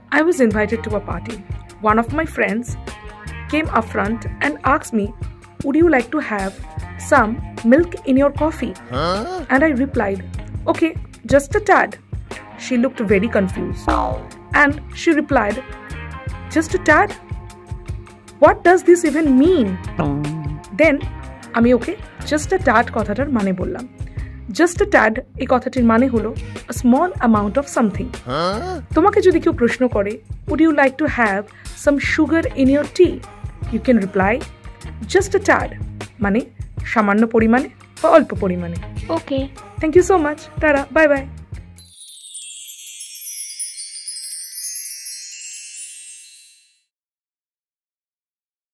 I was invited to a party. One of my friends came up front and asked me, "Would you like to have some milk in your coffee?" And I replied, "Okay, just a tad." She looked very confused and she replied, "Just a tad? What does this even mean?" Then আমি ওকে just a tad কথাটার মানে বললাম। Just a tad এই কথাটির মানে হলো a small amount of something। তোমাকে যদি কেউ প্রশ্ন করে, "Would you like to have some sugar in your tea?" You can reply, "Just a tad" মানে সামান্য পরিমাণে বা অল্প পরিমাণে। Okay. Thank you so much. Tara, bye bye.